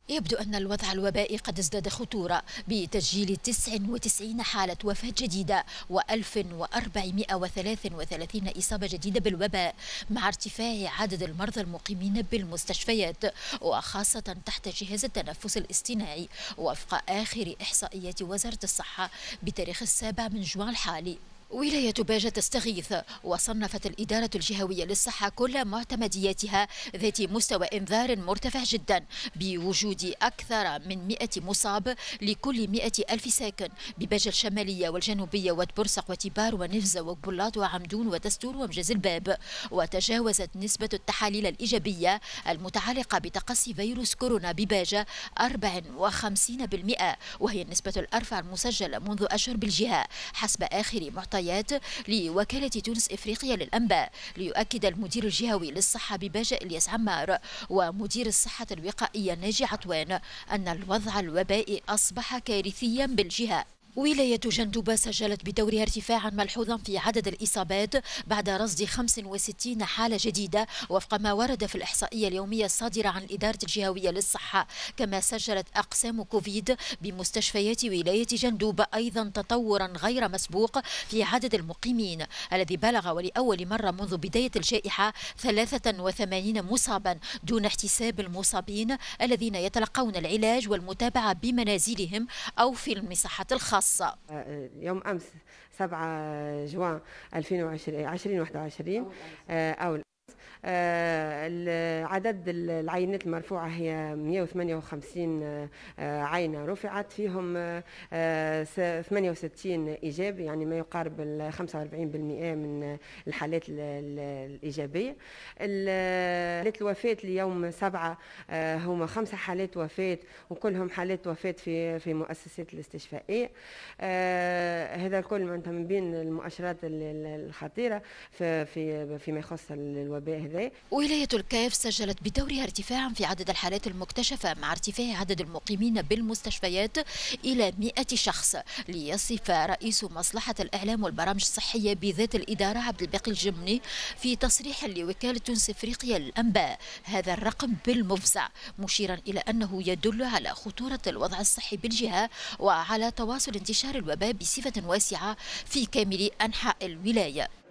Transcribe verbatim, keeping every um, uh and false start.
يبدو أن الوضع الوبائي قد ازداد خطورة بتسجيل تسعة وتسعين حالة وفاة جديدة وألف وأربعمائة وثلاثة وثلاثين إصابة جديدة بالوباء، مع ارتفاع عدد المرضى المقيمين بالمستشفيات وخاصة تحت جهاز التنفس الاصطناعي وفق آخر إحصائيات وزارة الصحة بتاريخ السابع من جوان الحالي. ولاية باجة تستغيث، وصنفت الإدارة الجهوية للصحة كل معتمدياتها ذات مستوى إنذار مرتفع جدا بوجود أكثر من مئة مصاب لكل مئة ألف ساكن بباجة الشمالية والجنوبية وتبرسق وتبار ونفزة وبلاط وعمدون وتستور ومجاز الباب. وتجاوزت نسبة التحاليل الإيجابية المتعلقة بتقصي فيروس كورونا بباجة أربعة وخمسين بالمئة، وهي النسبة الأرفع المسجلة منذ أشهر بالجهة حسب آخر معطيات لوكالة تونس إفريقيا للأنباء. ليؤكد المدير الجهوي للصحة بباجة إلياس عمار ومدير الصحة الوقائية ناجي عطوان أن الوضع الوبائي أصبح كارثيا بالجهة. ولاية جندوبة سجلت بدورها ارتفاعا ملحوظا في عدد الإصابات بعد رصد خمس وستين حالة جديدة وفق ما ورد في الإحصائية اليومية الصادرة عن الإدارة الجهوية للصحة. كما سجلت أقسام كوفيد بمستشفيات ولاية جندوبة أيضا تطورا غير مسبوق في عدد المقيمين الذي بلغ ولأول مرة منذ بداية الجائحة ثلاثة وثمانين مصابا دون احتساب المصابين الذين يتلقون العلاج والمتابعة بمنازلهم أو في المصحة الخاصة. يوم أمس سبعة جوان ألفين وواحد وعشرين أو عدد العينات المرفوعة هي مئة وثمانية وخمسين عينة رفعت، فيهم ثمانية وستين إيجابي، يعني ما يقارب ال خمسة وأربعين بالمئة من الحالات الإيجابية. حالات الوفاة ليوم سبعة هما خمسة حالات وفاة، وكلهم حالات وفاة في في مؤسسات الاستشفائية. هذا الكل معناتها من بين المؤشرات الخطيرة في في فيما يخص الوباء هذا. ولاية الكاف سجلت بدورها ارتفاعا في عدد الحالات المكتشفة مع ارتفاع عدد المقيمين بالمستشفيات إلى مئة شخص. ليصف رئيس مصلحة الإعلام والبرامج الصحية بذات الإدارة عبد الباقي الجمني في تصريح لوكالة تونس إفريقيا للأنباء هذا الرقم بالمفزع، مشيرا إلى أنه يدل على خطورة الوضع الصحي بالجهة وعلى تواصل انتشار الوباء بصفة واسعة في كامل أنحاء الولاية.